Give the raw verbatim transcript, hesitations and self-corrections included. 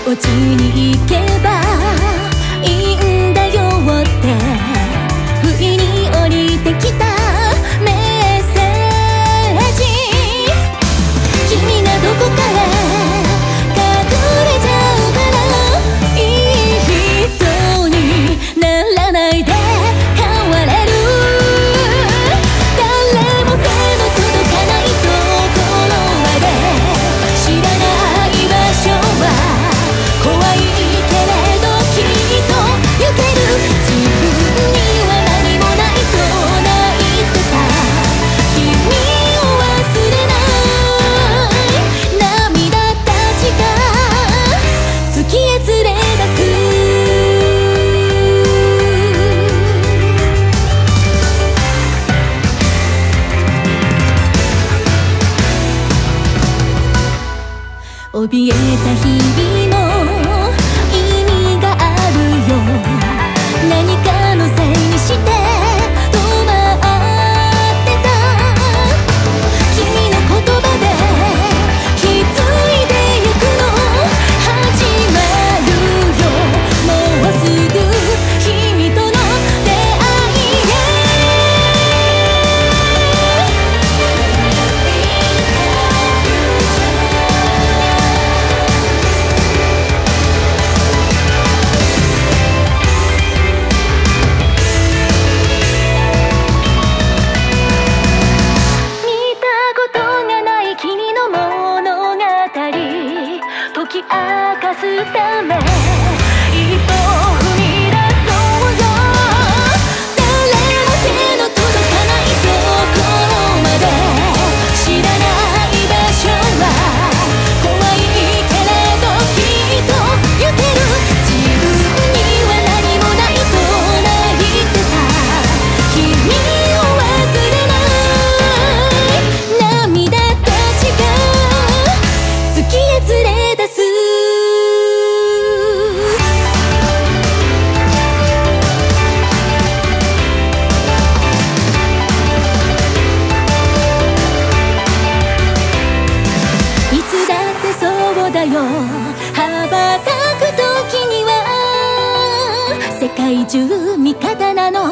こちに行けばいいんだよって不意に降りてきたメッセージ。君がどこかへ隠れちゃうからいい人にならないで変われる。誰も手の届かないところまで知らない場所は怖いけれどきっと行ける。自分には何もないと泣いてた君を忘れない涙たちが月へ連れ出す。怯えた日々も意味があるよ。何かのせいにして止まってた君の言葉で気づいてゆくの。始まるよもうすぐ君との出会いへ。見たことがない君の物語解き明かすため一歩踏み出そうよ。誰も手の届かないところまで知らない場所は怖いけれどきっと行ける。自分には何もないと泣いてた君を忘れない涙たちが月へ連れ出す。いつだってそうだよ羽ばたく時には世界中味方なの。